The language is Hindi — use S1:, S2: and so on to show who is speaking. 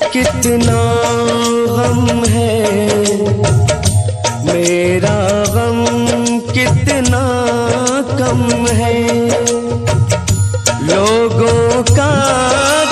S1: कितना गम है, मेरा गम कितना कम है। लोगों का